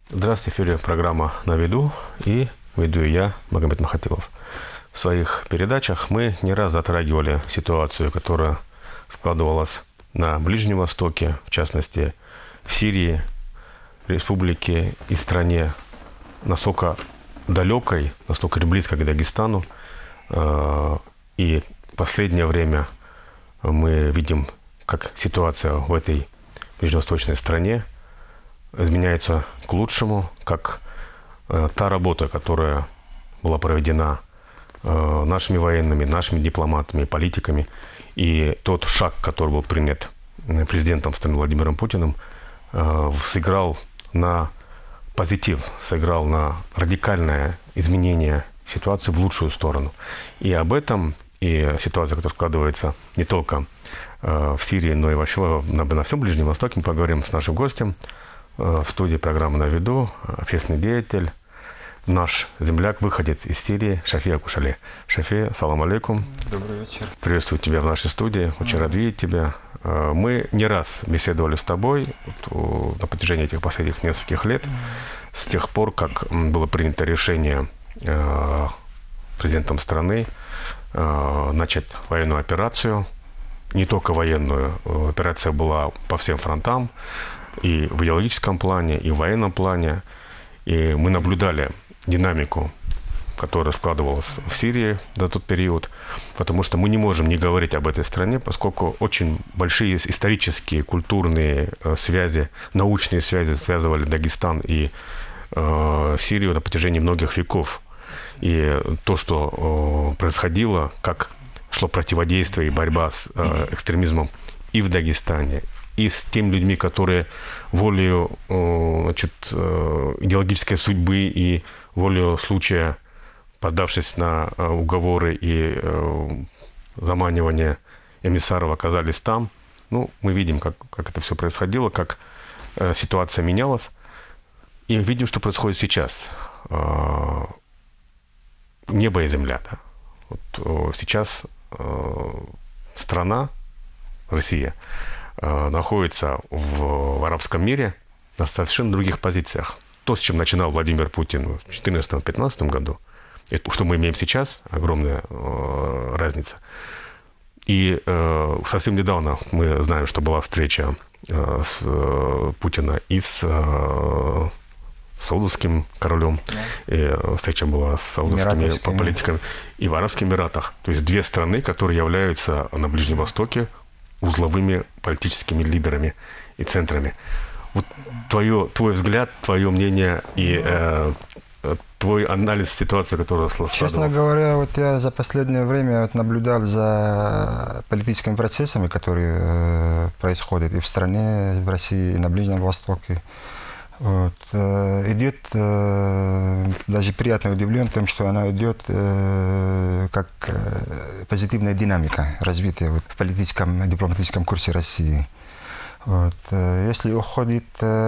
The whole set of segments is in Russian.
Здравствуйте, в эфире программа «На виду» и веду я, Магомед Махатилов. В своих передачах мы не раз затрагивали ситуацию, которая складывалась на Ближнем Востоке, в частности, в Сирии, республике и стране настолько далекой, настолько близкой к Дагестану. И в последнее время мы видим, как ситуация в этой ближневосточной стране изменяется к лучшему, как та работа, которая была проведена нашими военными, нашими дипломатами, политиками, и тот шаг, который был принят президентом страны Владимиром Путиным, сыграл на позитив, сыграл на радикальное изменение ситуации в лучшую сторону. И об этом, и ситуация, которая складывается не только в Сирии, но и вообще на всем Ближнем Востоке, мы поговорим с нашим гостем в студии программы «На виду», общественный деятель, наш земляк, выходец из Сирии, Шафи Акушали. Шафи, салам алейкум. Добрый вечер. Приветствую тебя в нашей студии, очень рад видеть тебя. Мы не раз беседовали с тобой на протяжении этих последних нескольких лет, с тех пор, как было принято решение президентом страны начать военную операцию. Не только военную, операция была по всем фронтам, и в идеологическом плане, и в военном плане. И мы наблюдали динамику, которая складывалась в Сирии за тот период, потому что мы не можем не говорить об этой стране, поскольку очень большие исторические, культурные связи, научные связи связывали Дагестан и Сирию на протяжении многих веков. И то, что происходило, как шло противодействие и борьба с экстремизмом и в Дагестане, и с теми людьми, которые волею идеологической судьбы и волею случая, поддавшись на уговоры и заманивание эмиссаров, оказались там. Ну, мы видим, как это все происходило, как ситуация менялась. И видим, что происходит сейчас. Небо и земля. Да? Вот сейчас страна, Россия, находится в арабском мире на совершенно других позициях. То, с чем начинал Владимир Путин в 2014-2015 году, и то, что мы имеем сейчас, огромная разница. И совсем недавно мы знаем, что была встреча с Путина и с саудовским королем, и встреча была с саудовскими политиками и в Арабских Эмиратах. То есть две страны, которые являются на Ближнем Востоке узловыми политическими лидерами и центрами. Вот твой взгляд, твое мнение и твой анализ ситуации, которая складывалась. Честно говоря, вот я за последнее время наблюдал за политическими процессами, которые происходят и в стране, и в России, и на Ближнем Востоке. Вот. Идет, даже приятно удивлен тем, что она идет как позитивная динамика развития в политическом, дипломатическом курсе России. Вот. Если уходит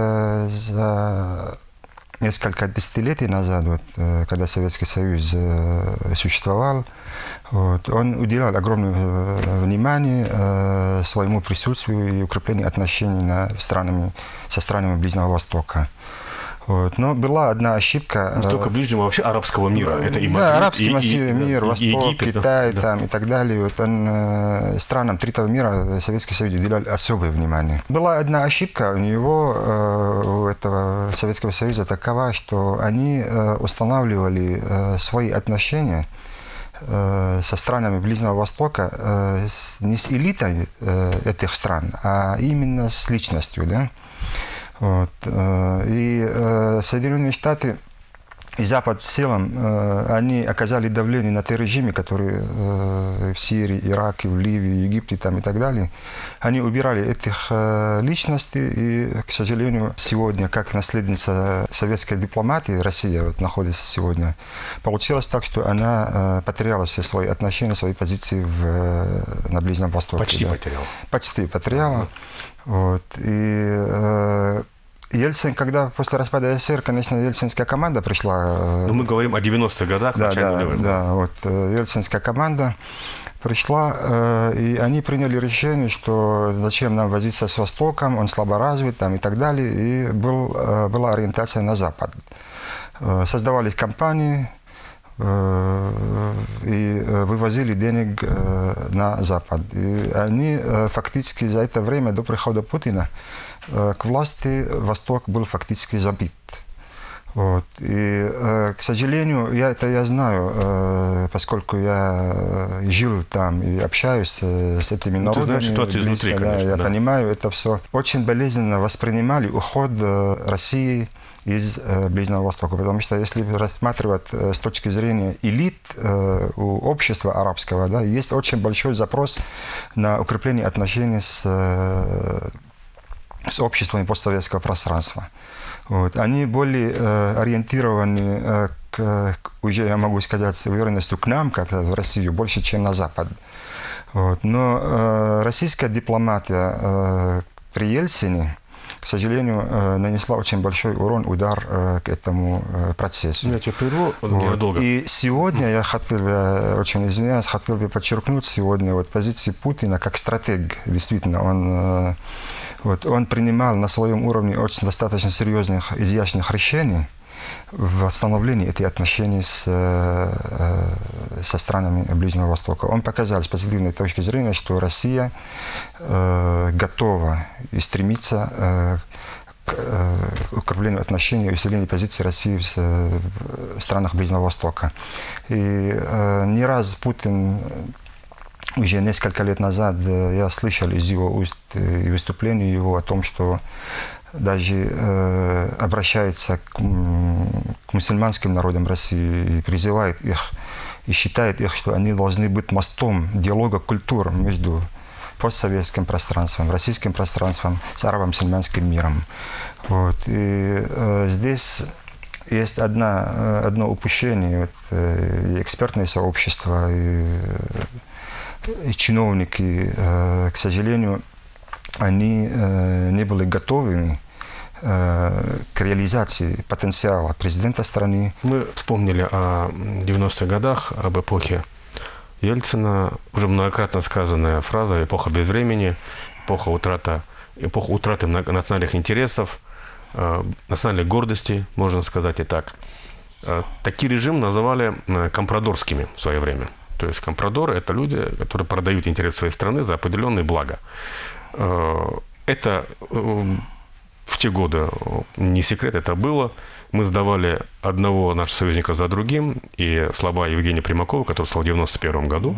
за несколько десятилетий назад, вот, когда Советский Союз существовал, вот, он уделял огромное внимание своему присутствию и укреплению отношений со странами Ближнего Востока. Вот. Но была одна ошибка. Не только Ближнего, а вообще арабского мира. Это и да, арабский мир, Восток, Египет, Китай да. Там, и так далее. Вот странам третьего мира Советский Союз уделял особое внимание. Была одна ошибка у него, у этого Советского Союза, такова, что они устанавливали свои отношения со странами Ближнего Востока не с элитой этих стран, а именно с личностью. Да? Вот. И Соединенные Штаты и Запад в целом, они оказали давление на те режимы, которые в Сирии, Ираке, в Ливии, Египте там, и так далее. Они убирали этих личностей, и, к сожалению, сегодня, как наследница советской дипломатии, Россия вот, находится сегодня, получилось так, что она потеряла все свои отношения, свои позиции на Ближнем Востоке. Почти потеряла. Почти потеряла. Вот. И Ельцин, когда после распада СССР, конечно, ельцинская команда пришла. Но мы говорим о 90-х годах, начале нулевых. Да, вот ельцинская команда пришла, и они приняли решение, что зачем нам возиться с Востоком, он слабо развит там, и так далее, и была ориентация на Запад. Создавались компании, и вывозили денег на Запад. И они фактически за это время, до прихода Путина, к власти Восток был фактически забит. Вот. И, к сожалению, я знаю, поскольку я жил там и общаюсь с этими народами. Ты знаешь ситуацию изнутри, конечно. Я понимаю, это все очень болезненно воспринимали уход России из Ближнего Востока. Потому что если рассматривать с точки зрения элит у общества арабского, да, есть очень большой запрос на укрепление отношений с обществами постсоветского пространства. Вот. Они более ориентированы, уже я могу сказать с уверенностью, к нам, как в Россию, больше, чем на Запад. Вот. Но российская дипломатия при Ельцине, к сожалению, нанесла очень большой удар к этому процессу. Я тебя прерву ненадолго. И сегодня я хотел бы, очень извиняюсь, хотел бы подчеркнуть сегодня вот позиции Путина как стратег. Действительно, он принимал на своем уровне очень достаточно серьезных, изящных решений в восстановлении этих отношений со странами Ближнего Востока. Он показал с позитивной точки зрения, что Россия готова и стремится к укреплению отношений и усилению позиции России в странах Ближнего Востока. И не раз Путин, уже несколько лет назад, я слышал из его уст и выступлений его о том, что даже обращается к мусульманским народам России и призывает их, и считает их, что они должны быть мостом диалога культур между постсоветским пространством, российским пространством с арабо-мусульманским миром. Вот. И здесь есть одно упущение. И экспертное сообщество, и чиновники, к сожалению, они не были готовы к реализации потенциала президента страны. Мы вспомнили о 90-х годах, об эпохе Ельцина. Уже многократно сказанная фраза «эпоха безвремени», эпоха утраты национальных интересов, национальной гордости, можно сказать и так. Такие режимы называли компрадорскими в свое время. То есть компрадоры – это люди, которые продают интересы своей страны за определенные блага. Это в те годы не секрет, это было. Мы сдавали одного нашего союзника за другим. И слова Евгения Примакова, который стал в 1991 году,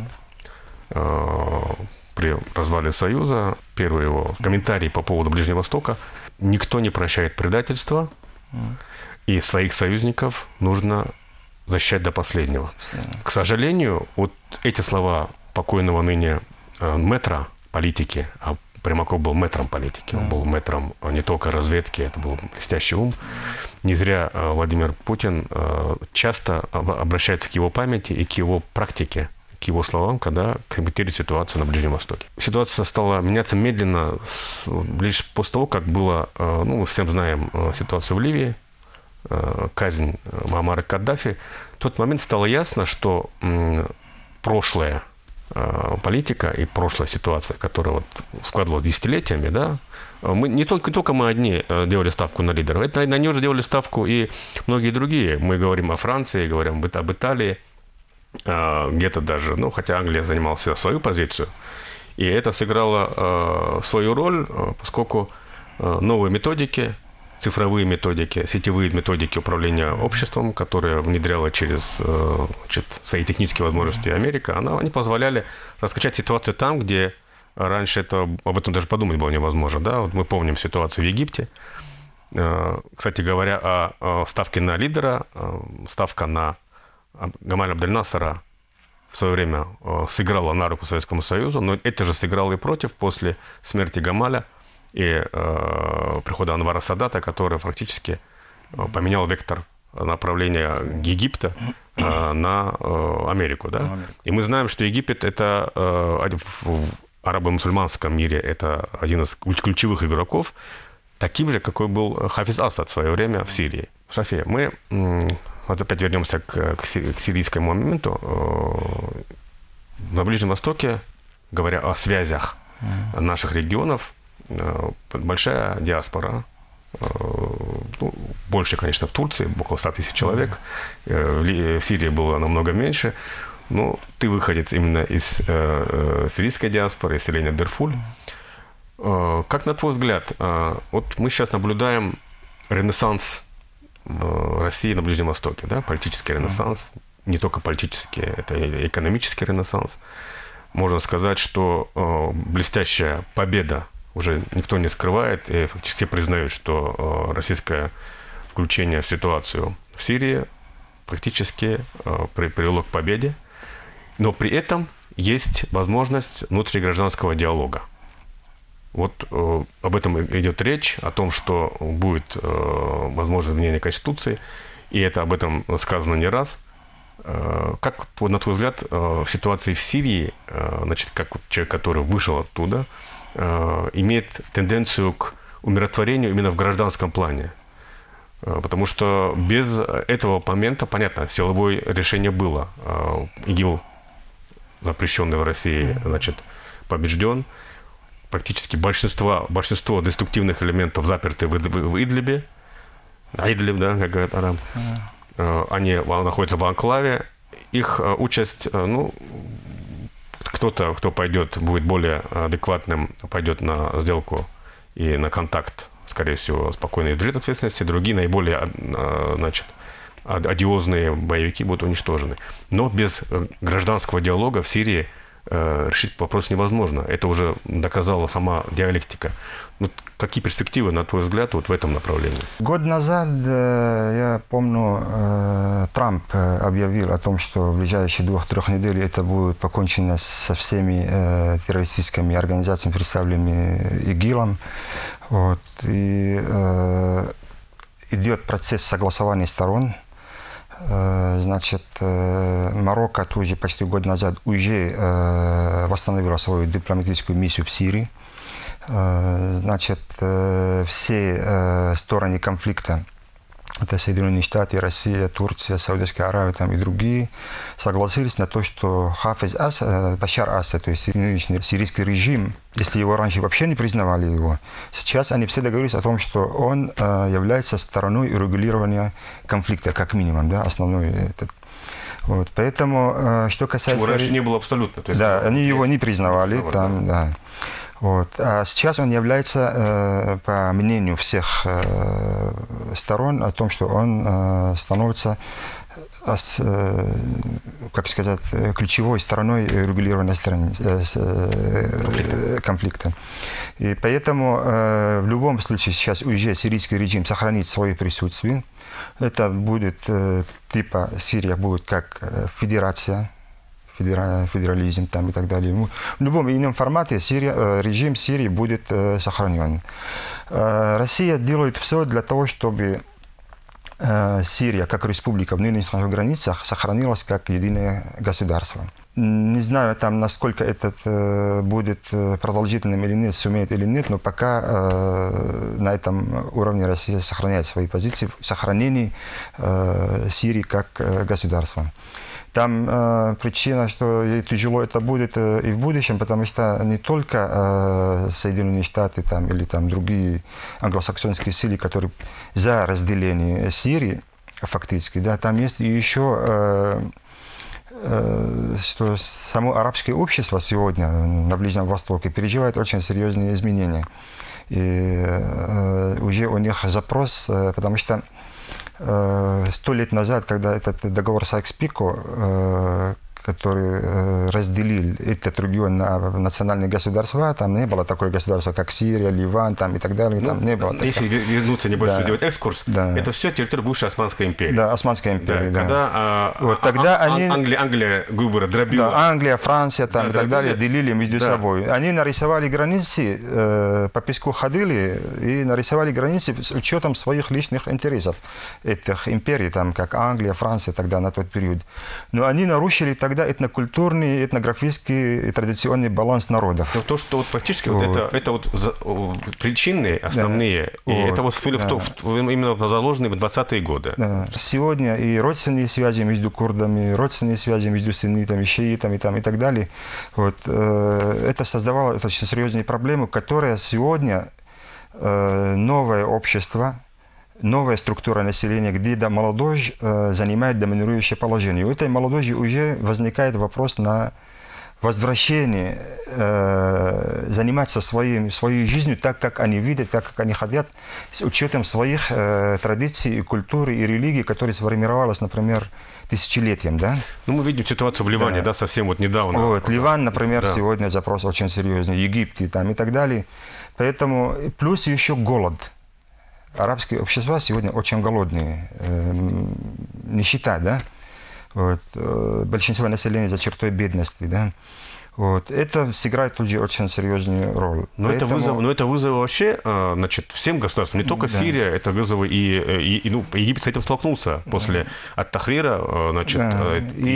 при развале Союза, первый его комментарий по поводу Ближнего Востока: никто не прощает предательства, и своих союзников нужно защищать до последнего. К сожалению, вот эти слова покойного ныне мэтра политики, а Примаков был мэтром политики, он был мэтром не только разведки, это был блестящий ум. Не зря Владимир Путин часто обращается к его памяти и к его практике, к его словам, когда комментирует ситуацию на Ближнем Востоке. Ситуация стала меняться медленно лишь после того, как было, мы всем знаем ситуацию в Ливии, казнь Муаммара Каддафи. В тот момент стало ясно, что прошлая политика и прошлая ситуация, которая вот складывалась десятилетиями, да, не только мы одни делали ставку на лидеров. Это на нее же делали ставку и многие другие. Мы говорим о Франции, говорим об Италии, где-то даже, хотя Англия занимала свою позицию. И это сыграло свою роль, поскольку новые методики, цифровые методики, сетевые методики управления обществом, которые внедряла через свои технические возможности Америка, они позволяли раскачать ситуацию там, где раньше об этом даже подумать было невозможно. Да? Вот мы помним ситуацию в Египте. Кстати говоря, о ставке на лидера, ставка на Гамаля Абдель-Насера в свое время сыграла на руку Советскому Союзу, но это же сыграло и против после смерти Гамаля и прихода Анвара Садата, который фактически поменял вектор направления Египта на Америку. Да? И мы знаем, что Египет – это в арабо-мусульманском мире это один из ключевых игроков. таким же, какой был Хафиз Асад в свое время в Сирии. Шафи, мы вот опять вернемся к сирийскому моменту. На Ближнем Востоке, говоря о связях наших регионов, большая диаспора. Ну, больше, конечно, в Турции, около 100 тысяч человек. В Сирии было намного меньше. Но ты выходец именно из сирийской диаспоры, из селения Дерфуль. Как на твой взгляд, вот мы сейчас наблюдаем ренессанс России на Ближнем Востоке, да? Политический ренессанс, не только политический, это и экономический ренессанс. Можно сказать, что блестящая победа уже никто не скрывает, и фактически все признают, что российское включение в ситуацию в Сирии практически привело к победе, но при этом есть возможность внутригражданского диалога. Вот об этом идет речь, о том, что будет возможность изменения Конституции, и это об этом сказано не раз. Как, на твой взгляд, в ситуации в Сирии, значит, как человек, который вышел оттуда, имеет тенденцию к умиротворению именно в гражданском плане? Потому что без этого момента, понятно, силовое решение было. ИГИЛ, запрещенный в России, значит, побежден. Практически большинство деструктивных элементов заперты в Идлибе. Идлиб, да, как говорят арабы. Они находятся в анклаве. Их участь, ну, кто-то, кто пойдет, будет более адекватным, пойдет на сделку и на контакт, скорее всего, спокойно избежит ответственности. Другие, наиболее, значит, одиозные боевики будут уничтожены. Но без гражданского диалога в Сирии решить вопрос невозможно. Это уже доказала сама диалектика. Ну, какие перспективы, на твой взгляд, вот в этом направлении? Год назад, я помню, Трамп объявил о том, что в ближайшие 2-3 недели это будет покончено со всеми террористическими организациями, представленными ИГИЛом. Вот. И идет процесс согласования сторон. Значит, Марокко тоже почти год назад уже восстановила свою дипломатическую миссию в Сирии. Значит, все стороны конфликта, это Соединенные Штаты, Россия, Турция, Саудовская Аравия там, и другие, согласились на то, что Хафиз Асад, Башар Асад, то есть нынешний сирийский режим, если его раньше вообще не признавали его, сейчас они все договорились о том, что он является стороной урегулирования конфликта, как минимум, да, основной этот. Вот, поэтому, что касается... Чего раньше не было абсолютно. То есть, да, они его не признавали, там, да. Вот. А сейчас он является, по мнению всех сторон, о том, что он становится, как сказать, ключевой стороной регулирования конфликта. И поэтому в любом случае сейчас уже сирийский режим сохранит свое присутствие. Это будет типа Сирия будет как федерация, федерализм там и так далее. В любом ином формате режим Сирии будет сохранен. Россия делает все для того, чтобы Сирия, как республика в нынешних границах, сохранилась как единое государство. Не знаю, там, насколько это будет продолжительным или нет, сумеет или нет, но пока на этом уровне Россия сохраняет свои позиции в сохранении Сирии как государства. Там причина, что ей тяжело это будет и в будущем, потому что не только Соединенные Штаты там, или там, другие англосаксонские силы, которые за разделение Сирии, фактически, да, там есть и еще, что само арабское общество сегодня на Ближнем Востоке переживает очень серьезные изменения. И уже у них запрос, потому что 100 лет назад, когда этот договор Сайкс-Пико, который разделил этот регион на национальные государства, там не было такое государство, как Сирия, Ливан там, и так далее. Там не было если вернуться небольшой, делать экскурс, да. Это все территория бывшей Османской империи. Да, Османская империя, да. Когда, вот, тогда они... Англия, грубо говоря, дробила. Да, Англия, Франция там, и так далее делили между собой. Они нарисовали границы, по песку ходили и нарисовали границы с учетом своих личных интересов этих империй, там, как Англия, Франция тогда на тот период. Но они нарушили тогда никогда этнокультурный, этнографический и традиционный баланс народов. Но то, что вот фактически вот. Это вот причины основные, и это вот именно заложены в 20-е годы. Да. Сегодня и родственные связи между курдами, родственные связи между суннитами, шиитами и так далее, вот, это создавало очень серьезные проблемы, которые сегодня новое общество, новая структура населения, где молодежь занимает доминирующее положение. У этой молодежи уже возникает вопрос на возвращение, заниматься своей жизнью так, как они видят, так, как они хотят, с учетом своих традиций, культуры и религии, которые сформировалась, например, тысячелетием. Да? Ну, мы видим ситуацию в Ливане, да, совсем вот недавно. Вот, Ливан, например, сегодня запрос очень серьезный, Египет и так далее. Поэтому плюс еще голод. Арабские общества сегодня очень голодные, нищета, да? Вот, большинство населения за чертой бедности, да? Вот, это сыграет уже очень серьезную роль. Но это вызов вообще, значит, всем государствам, не только Сирия, это вызовы Египет с этим столкнулся после Ат-Тахрира, значит. Да.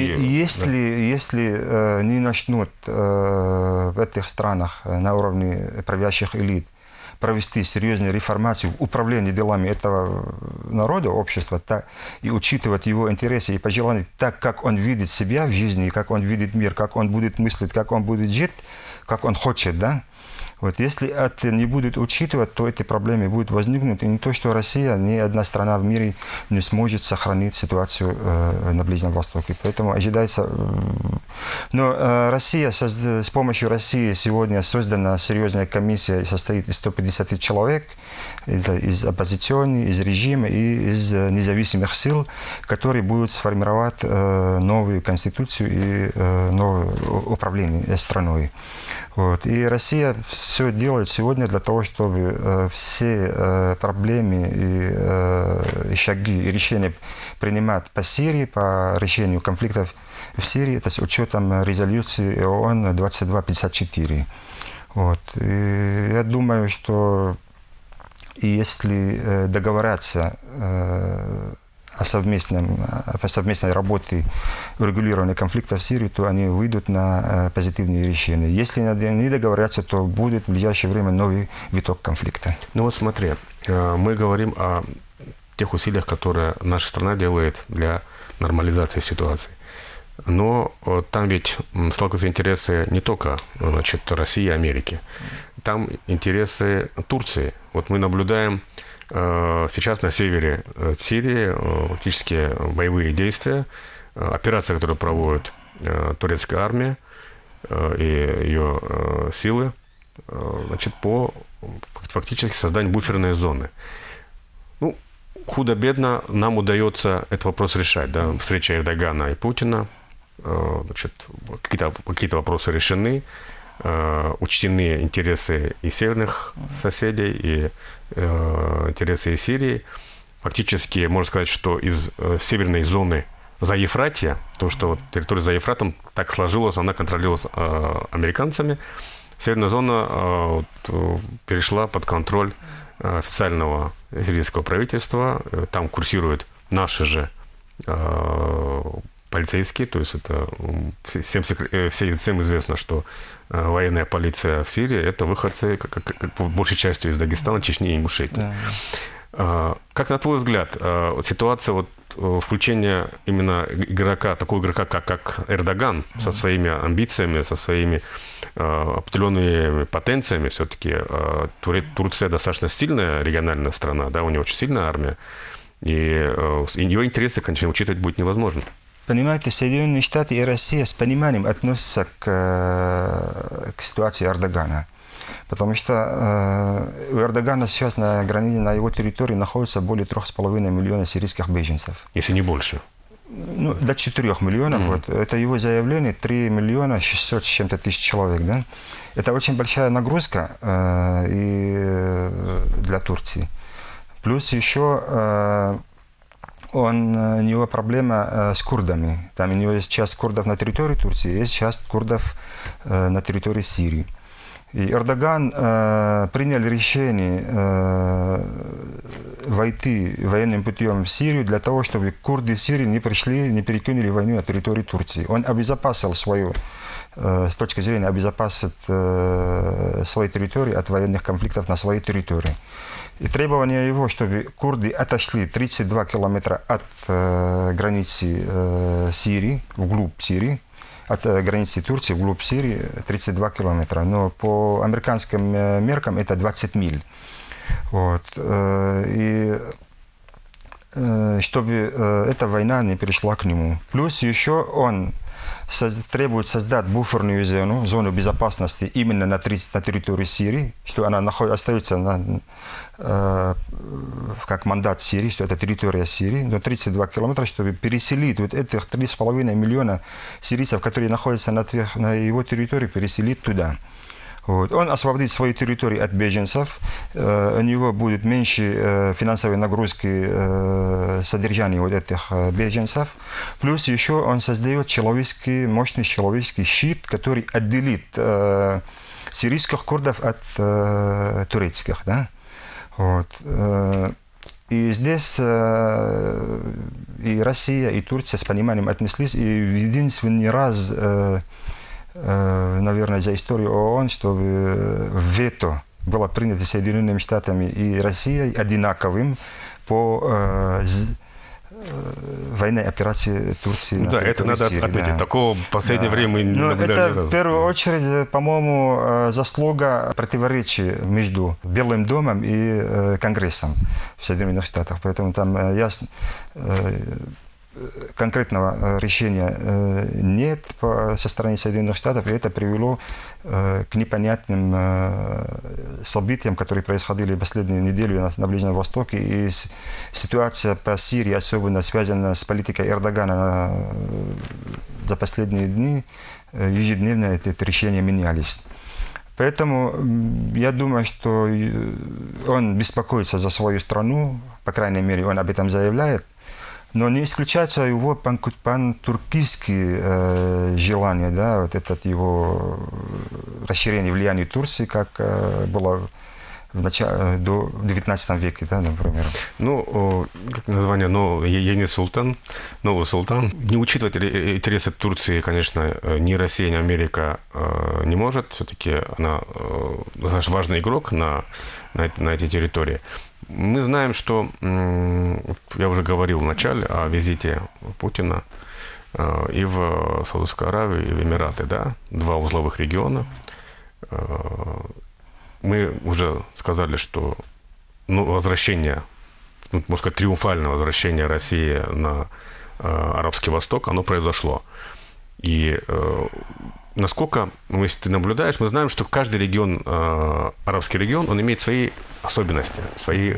Если не начнут в этих странах на уровне правящих элит провести серьезную реформацию в управлении делами этого народа, общества, и учитывать его интересы и пожелания так, как он видит себя в жизни, как он видит мир, как он будет мыслить, как он будет жить, как он хочет, да? Вот, если это не будет учитывать, то эти проблемы будут возникнуть. И не то, что Россия, ни одна страна в мире не сможет сохранить ситуацию на Ближнем Востоке. Поэтому ожидается... Но Россия, с помощью России сегодня создана серьезная комиссия, состоит из 150 человек. Это из оппозиционных, из режима и из независимых сил, которые будут сформировать новую конституцию и новое управление страной. Вот. И Россия все делает сегодня для того, чтобы все проблемы и шаги и решения принимать по Сирии, по решению конфликтов в Сирии, это с учетом резолюции ООН 2254. Вот. И я думаю, что если договорятся о совместной работе урегулирования конфликта в Сирии, то они выйдут на позитивные решения. Если не договорятся, то будет в ближайшее время новый виток конфликта. Ну вот смотри, мы говорим о тех усилиях, которые наша страна делает для нормализации ситуации. Но там ведь сталкиваются интересы не только, значит, России и Америки. Там интересы Турции. Вот мы наблюдаем сейчас на севере Сирии фактически боевые действия, операция, которую проводит турецкая армия и ее силы, значит, по фактически созданию буферной зоны. Ну, худо-бедно нам удается этот вопрос решать. Да? Встреча Эрдогана и Путина, значит, какие-то вопросы решены, учтены интересы и северных соседей, и интересы и Сирии. Фактически, можно сказать, что из северной зоны Заефратья, то, что вот территория за Ефратом так сложилась, она контролировалась американцами, северная зона перешла под контроль официального сирийского правительства. Там курсируют наши же полицейские, то есть это всем известно, что военная полиция в Сирии – это выходцы, как большей частью из Дагестана, Чечни и Ингушетии. Да. Как, на твой взгляд, ситуация вот включения именно такого игрока, как Эрдоган, со своими амбициями, со своими определенными потенциями, все-таки Турция достаточно сильная региональная страна, да, у нее очень сильная армия, и ее интересы, конечно, учитывать будет невозможно. Понимаете, Соединенные Штаты и Россия с пониманием относятся к ситуации Эрдогана. Потому что у Эрдогана сейчас на границе, на его территории находится более 3,5 миллиона сирийских беженцев. Если не больше. Ну, до 4 миллионов. Вот. Это его заявление, 3 миллиона 600 с чем-то тысяч человек. Да? Это очень большая нагрузка для Турции. Плюс еще у него проблема с курдами. Там у него есть часть курдов на территории Турции, есть часть курдов на территории Сирии. И Эрдоган принял решение войти военным путем в Сирию для того, чтобы курды Сирии не пришли, не перекинули войну на территорию Турции. Он обезопасил свою, с точки зрения обезопасить свою территорию от военных конфликтов на своей территории. И требование его, чтобы курды отошли 32 километра от границы Сирии, вглубь Сирии, от границы Турции вглубь Сирии 32 километра. Но по американским меркам это 20 миль. Вот. И чтобы эта война не перешла к нему. Плюс еще он требует создать буферную зону безопасности именно на территории Сирии, что она остается как мандат Сирии, что это территория Сирии, но 32 километра, чтобы переселить вот этих 3,5 миллиона сирийцев, которые находятся на его территории, переселить туда. Вот. Он освободит свою территорию от беженцев, у него будет меньше финансовой нагрузки содержания вот этих беженцев. Плюс еще он создает мощный человеческий щит, который отделит сирийских курдов от турецких. Да? Вот. И здесь и Россия, и Турция с пониманием отнеслись, и единственный раз, наверное, за историю ООН, чтобы вето было принято Соединенными Штатами и Россией одинаковым по военной операции Турции. Да, это надо Сирии, отметить. Да. Такого в последнее время мы не наблюдали. Это в первую очередь, по-моему, заслуга противоречия между Белым домом и Конгрессом в Соединенных Штатах. Поэтому там ясно, конкретного решения нет со стороны Соединенных Штатов, и это привело к непонятным событиям, которые происходили в последнюю неделю на Ближнем Востоке. И ситуация по Сирии, особенно связана с политикой Эрдогана за последние дни, ежедневно эти решения менялись. Поэтому я думаю, что он беспокоится за свою страну, по крайней мере, он об этом заявляет. Но не исключается его пантуркистские желания, да, вот это его расширение влияния Турции, как было до 19 веке, да, например. Ну, как название, я не султан, новый султан. Не учитывать интересы Турции, конечно, ни Россия, ни Америка не может. Все-таки она достаточно важный игрок на этой территории. Мы знаем, что, я уже говорил в начале о визите Путина и в Саудовскую Аравию, и в Эмираты, да, два узловых региона. Мы уже сказали, что возвращение, можно сказать, триумфальное возвращение России на Арабский Восток, оно произошло. И насколько, если ты наблюдаешь, мы знаем, что каждый регион, арабский регион, он имеет свои особенности, свои,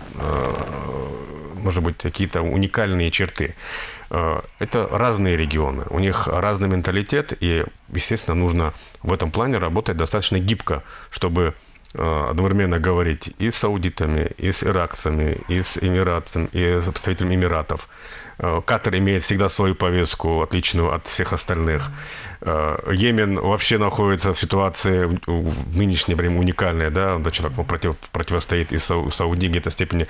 может быть, какие-то уникальные черты. Это разные регионы, у них разный менталитет, и, естественно, нужно в этом плане работать достаточно гибко, чтобы одновременно говорить и с саудитами, и с иракцами, и с эмиратцами, и с представителями Эмиратов. Катар имеет всегда свою повестку, отличную от всех остальных. Йемен вообще находится в ситуации в нынешнее время уникальной, да, он противостоит и Саудии, в где-то степени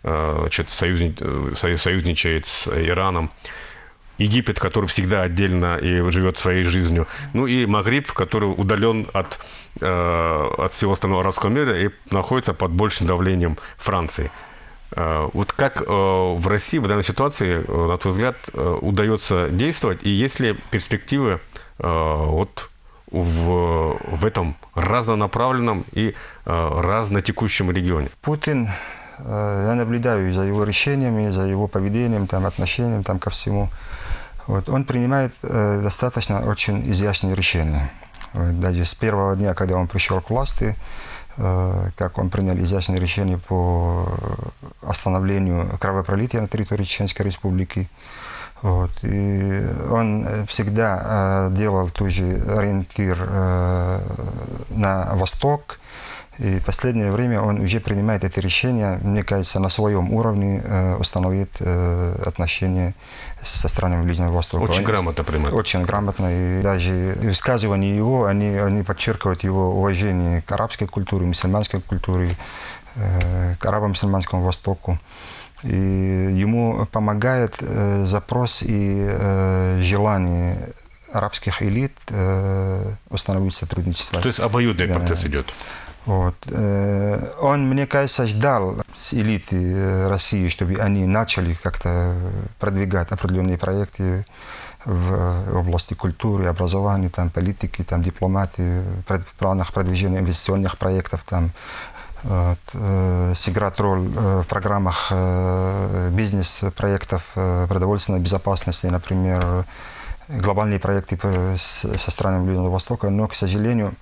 союзничает с Ираном. Египет, который всегда отдельно и живет своей жизнью. Ну и Магриб, который удален от всего остального арабского мира и находится под большим давлением Франции. Вот как в России в данной ситуации, на твой взгляд, удается действовать? И есть ли перспективы вот в этом разнонаправленном и разнотекущем регионе? Путин, я наблюдаю за его решениями, за его поведением, там, отношением там, ко всему. Вот, он принимает достаточно очень изящные решения. Вот, даже с первого дня, когда он пришел к власти, как он принял изящные решения по остановлению кровопролития на территории Чеченской Республики. Вот, и он всегда делал тоже ориентир на восток, И в последнее время он уже принимает это решение, мне кажется, на своем уровне установит отношения со странами Ближнего Востока. Очень грамотно принимает. Очень грамотно. И даже высказывания его, они подчеркивают его уважение к арабской культуре, мусульманской культуре, к арабо-мусульманскому Востоку. И ему помогает запрос и желание арабских элит установить сотрудничество. То есть обоюдный процесс идет. Вот. Он, мне кажется, ждал с элиты России, чтобы они начали как-то продвигать определенные проекты в области культуры, образования, там, политики, там, дипломатии, в планах продвижения инвестиционных проектов, там, вот, сыграть роль в программах бизнес-проектов продовольственной безопасности, например, глобальные проекты со странами Ближнего Востока, но, к сожалению,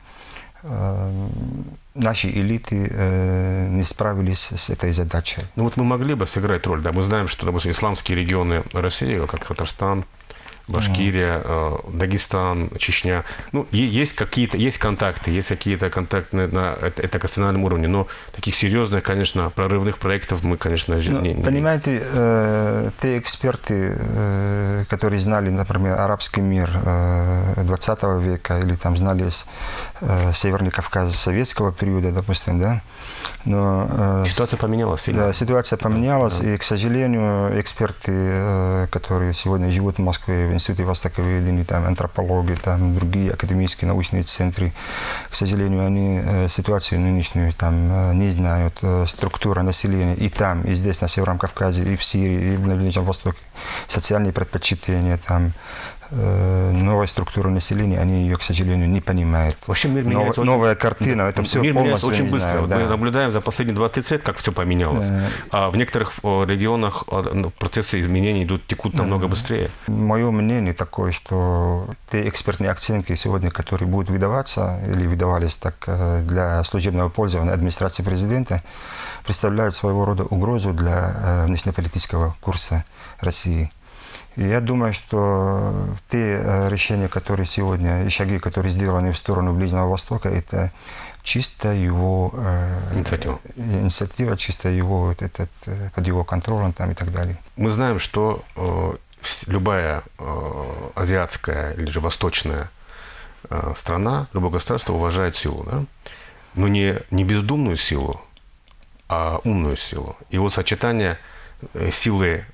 наши элиты не справились с этой задачей. Ну вот мы могли бы сыграть роль, да, мы знаем, что, допустим, исламские регионы России, как Татарстан, Башкирия, Дагестан, Чечня. Ну, есть какие-то, есть какие-то контакты на национальном уровне, но таких серьезных, конечно, прорывных проектов мы, конечно, не... Понимаете, те эксперты, которые знали, например, арабский мир 20 века или там знали Северный Кавказ советского периода, допустим, да, но... Ситуация поменялась сильно. Да, ситуация поменялась, и, к сожалению, эксперты, которые сегодня живут в Москве, в Институте востоковедения, там, антропологии, там, другие академические научные центры, к сожалению, они ситуацию нынешнюю там не знают, структура населения и там, и здесь, на Северном Кавказе, и в Сирии, и на Ближнем Востоке, социальные предпочтения, там, новая структура населения, они ее, к сожалению, не понимают. Вообще мир меняется новая картина, это все мир меняется очень быстро. Знаю, да. Мы наблюдаем за последние 20 лет, как все поменялось. А в некоторых регионах процессы изменений текут намного быстрее. Мое мнение такое, что те экспертные оценки сегодня, которые будут выдаваться или выдавались так для служебного пользования администрации президента, представляют своего рода угрозу для внешнеполитического курса России. И я думаю, что те решения, которые сегодня, и шаги, которые сделаны в сторону Ближнего Востока, это чисто его инициатива, чисто его, под его контролем там, и так далее. Мы знаем, что любая азиатская или же восточная страна, любое государство уважает силу, да? Но не бездумную силу, а умную силу. И вот сочетание силы,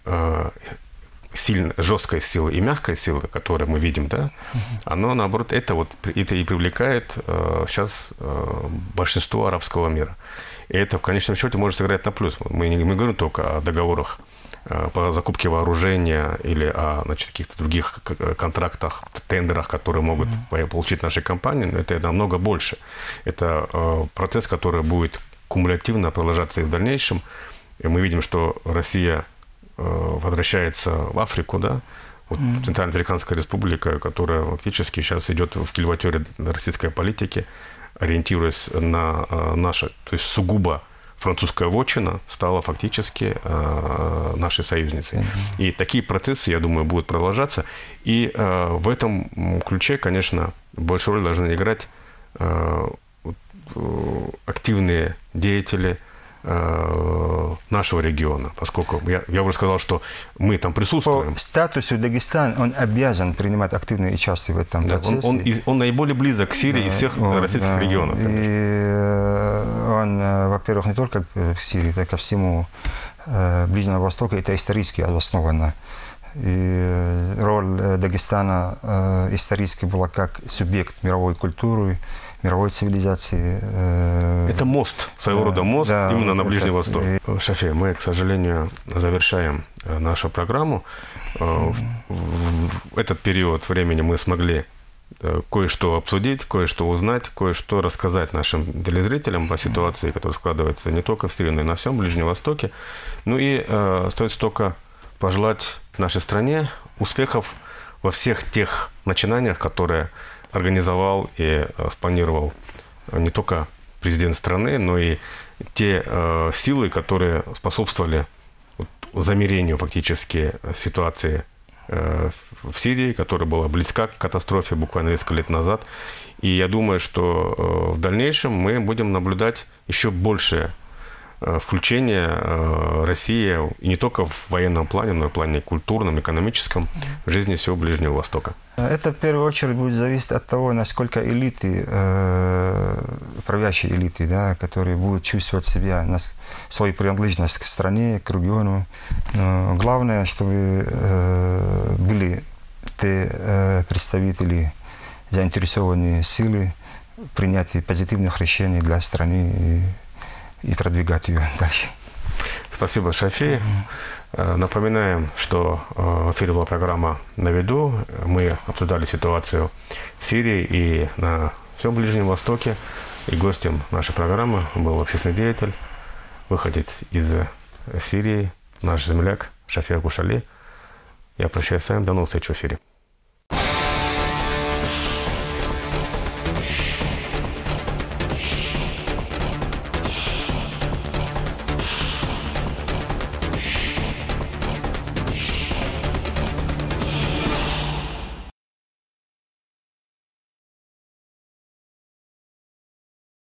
жесткой силы и мягкой силы, которую мы видим, да, оно, наоборот, это и привлекает сейчас большинство арабского мира. И это, в конечном счете, может сыграть на плюс. Мы не говорим только о договорах по закупке вооружения или о, значит, каких-то других контрактах, тендерах, которые могут получить наши компании, но это намного больше. Это процесс, который будет кумулятивно продолжаться и в дальнейшем. И мы видим, что Россия возвращается в Африку, да, вот Центральноафриканская республика, которая фактически сейчас идет в кильватере российской политики, ориентируясь на наше, то есть сугубо французская вотчина стала фактически нашей союзницей. И такие процессы, я думаю, будут продолжаться. И в этом ключе, конечно, большую роль должны играть активные деятели нашего региона, поскольку я уже сказал, что мы там присутствуем. По статусу Дагестан, он обязан принимать активное участие в этом процессе. Он наиболее близок к Сирии из всех российских регионов. И он, во-первых, не только к Сирии, так и ко всему Ближнему Востоку, это исторически обосновано. И роль Дагестана исторически была как субъект мировой культуры, мировой цивилизации. Это мост, своего рода мост, да, именно на Ближний Восток. Шафи, мы, к сожалению, завершаем нашу программу. В этот период времени мы смогли кое-что обсудить, кое-что узнать, кое-что рассказать нашим телезрителям по ситуации, которая складывается не только в Сирии, но и на всем Ближнем Востоке. Ну и остается только пожелать нашей стране успехов во всех тех начинаниях, которые организовал и спланировал не только президент страны, но и те силы, которые способствовали замерению фактически ситуации в Сирии, которая была близка к катастрофе буквально несколько лет назад. И я думаю, что в дальнейшем мы будем наблюдать еще большее включение России, и не только в военном плане, но и в плане культурном, экономическом, в жизни всего Ближнего Востока. Это в первую очередь будет зависеть от того, насколько элиты, правящие элиты, да, которые будут чувствовать себя, свою принадлежность к стране, к региону. Но главное, чтобы были те представители, заинтересованные силы в принятии позитивных решений для страны и продвигать ее дальше. Спасибо, Шафи. Напоминаем, что в эфире была программа «На виду». Мы обсуждали ситуацию в Сирии и на всем Ближнем Востоке. И гостем нашей программы был общественный деятель, выходец из Сирии, наш земляк Шафи Акушали. Я прощаюсь с вами. До новых встреч в эфире.